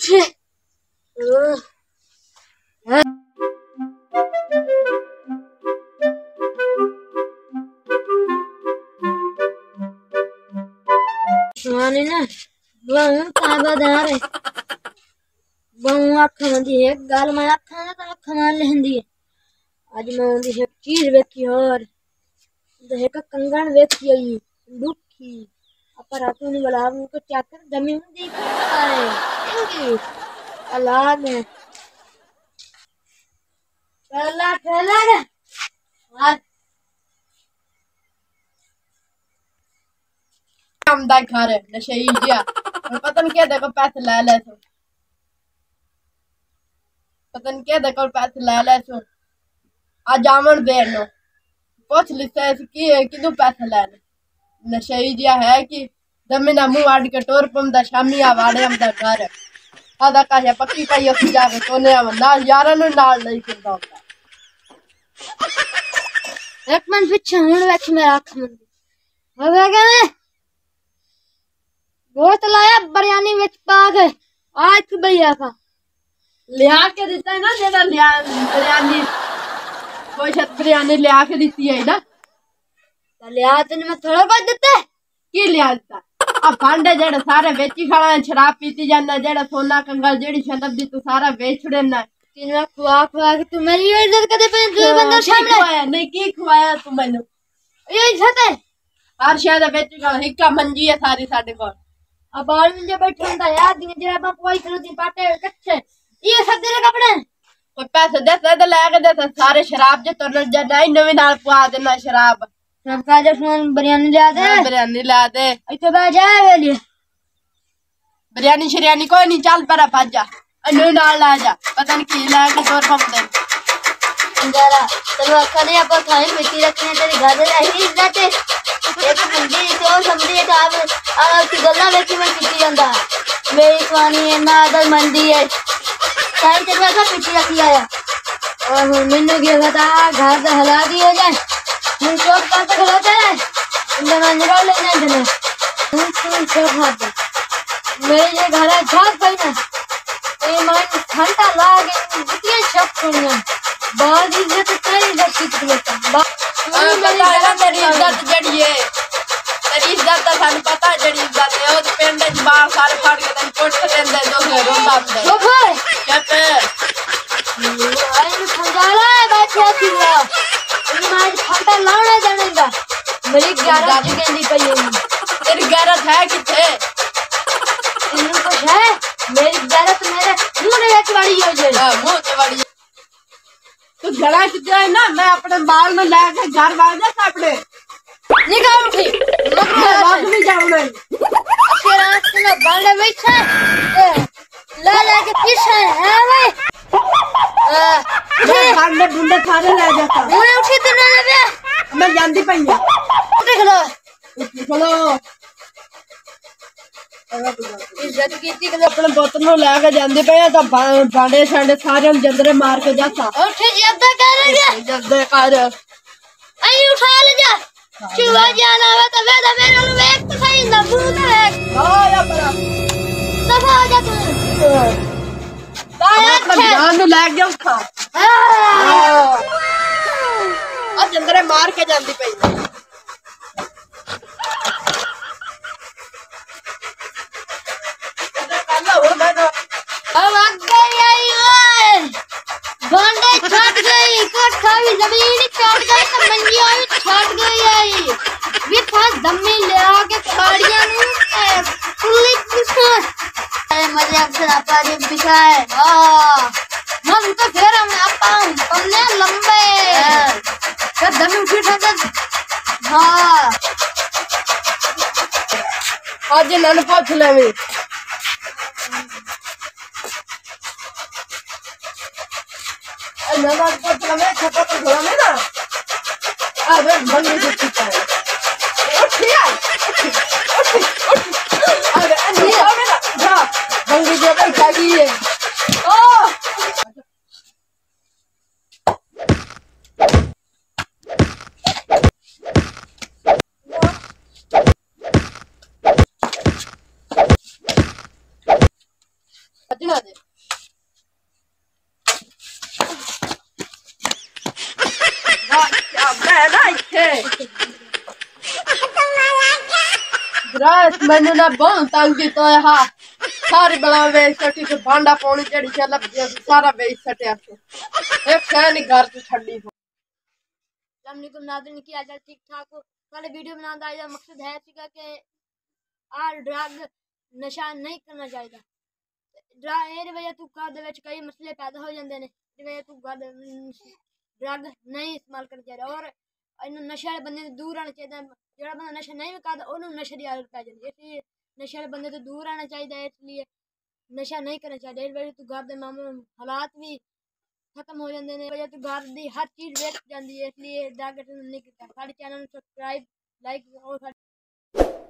उठे सुहानी ना बहु ताबदार है बहु आँख मंदी है गाल में आँख ना तो आँख मान लेंदी है आज मैं उन्हें एक चीज देखी और दहे का कंगन देखी आई दुखी अपर आतू ने बोला उनको चाकर जमीन में देख है अल्लाह ने चला चला आज हम दाई खा रहे नशे ही दिया और पता नहीं क्या देखो पैसे ले तो पता नहीं क्या देखो पैसे ले तो आज आमन देनो कुछ लिखता है कि किदू पैसे ले नशे ही दिया है कि जमीना मुंह आड़ के टोर पमदा शामी आवाड़े हमदा घर आधा का पक्की पाई उस जाके तोने ना यारा नु नाल नहीं करदा होता एक मन पीछे हुन वेख मेरा आँख मंदी होवे गए बहुत लाया बिरयानी विच पा गए आज भैया का लिया के देता है ना जेड़ा लिया बिरयानी कोई शत बिरयानी लिया के देती है ना लिया तेन मैं थोड़ा बहुत देता की लिया देता अब भांडे जेड़े सारे बेची खड़ा है शराब पीती जाना जेड़ा सोना कंगल जेड़ी शनब दी तू सारा बेच छड़ना तीन में खुआ खुआ के तू मेरी इज्जत कर दे पे तू बंदा सामने खुआया नहीं की खुआया तू मैंने ये इज्जत है हर शायद बेची खड़ा हिक्का मंजी है सारी साडे को अब बाल में जो बैठा हुंदा यार दिन जेड़ा बाप कोई करो दी पाटे कच्चे ये सब तेरे कपड़े कोई पैसे देता तो ले के देता सारे शराब जे तो नहीं नवी नाल पुआ देना शराब सब का जो फोन बिरयानी ला दे बिरयानी ला दे इथे बा जाए वेली बिरयानी शरियानी कोई नहीं चल पर भाजा अनु नाल ला जा पता नहीं की ला के तोर हम दे जरा चलो अक्का ने आप खाए मिट्टी रखने तेरे घर में ऐसी इज्जत है एक मंदी तो समझी का अब की गल्ला लेके मैं पिटी जांदा मेरी स्वानी है ना अदर मंदी है टाइम तेरे का पिटी रखी आया और मैंने क्या बता घर से हला दिए जाए हम चौक पर तक खड़ा है इंदा मैं निकाल लेने देने हम चौक हाथ मेरे ये घर है झाग पाई ना ये मन घंटा लागे कितने शक सुनिया बहुत इज्जत तेरी इज्जत की लेता तेरी इज्जत जड़ी है तेरी इज्जत तो थाने पता जड़ी इज्जत है ओ पिंड च बाल सारे फाड़ के तन कोट देंदे दो रोंदा दे चुप चुप आई समझाला बैठा थी वो मैं घंटा लाने देनेगा मेरी 11 सेकंड पई है तेरी गैरत है किथे इन कुछ है मेरी गैरत मेरे मुंह में एक वाली हो जाए मुंह ते वाली तू गला किथे है ना मैं अपने बाल में लेके घर भाग जा सापड़े निकाल उठी भाग भी जाऊंगा तेरा सुना बाल बैठा ला ला के पीछे है भाई मैं भागने ढूंढे थाने ले जाता मैं उठी तो ना ले मैं जानती पई है देख लो चलो इज्जत की थी अपने बोतल में लेके जांदे पे तो भांडे छांडे सारे जंदरे मार के जाता उठे ज्यादा कर रहा जंदे कर आई उठा ले जा चुवा जाना है तो वेदा मेरे नु एक तो सही ना भूल है हां या बड़ा दफा हो जा तू मैं जान नु लग गया उसका अब जंदरे मार के जांदी पई अब आग गई आई ओए भांडे छट गई कोठा भी जमीन छट गई तो मंजिया भी छट गई आई भी था दम्मी ले आके काड़ियां नु पुलिस बिछा अरे मजाक से आपा जी बिछा है हम तो फिर हम आपा तुमने लंबे तो दम्मी उठी था हां आज नन पाछ लेवे नवाज को चलवे छपा तो घोड़ा में ना अबे बंदी से पीछा है उठिया अरे अन्नी आवे ना जा बंदी जो कल खागी है ओ बजना दे मैंने ना बहुत तंग किया है हाँ सारी बला वेच सटी से भांडा पानी जड़ी से लग गया सारा वेच सटिया से एक शहर नहीं घर से छड़ी अस्सलामुअलैकुम नाज़रीन की हाल ठीक ठाक हो वाले वीडियो बनाने का मकसद है कि आर ड्रग नशा नहीं करना चाहिए ड्रग वजह तू घर दे कई मसले पैदा हो जाते हैं वजह तू ड्रग नहीं इस्तेमाल करना चाहिए और इन नशे वाले बंदे तो दूर रहना चाहिए जो बंदा नशा नहीं भी करता उन्होंने नशे की आदत पै जाती है इसलिए नशे वाले बंदे तो दूर रहना चाहिए इसलिए नशा नहीं करना चाहिए इस वजह तू घर के मामले हालात भी खत्म हो जाते हैं वजह तो घर की हर चीज़ वेच जाती है इसलिए ड्रग नहीं करता सारे चैनल सब्सक्राइब लाइक और